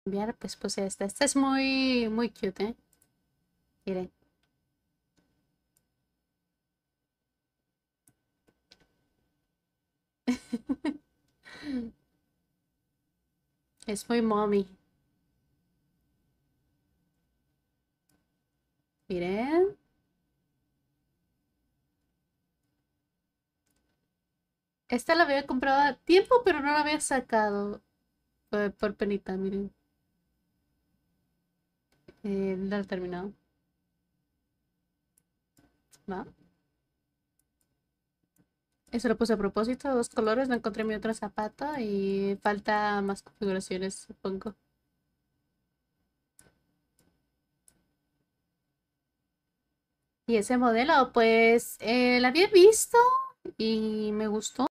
Enviar, pues esta. Esta es muy, muy cute, ¿eh? Miren. Es muy mommy. Miren. Esta la había comprado a tiempo, pero no la había sacado por penita, miren. No la he terminado. ¿Va? Eso lo puse a propósito, dos colores, no encontré mi otro zapato y falta más configuraciones, supongo. Y ese modelo, pues, la había visto y me gustó.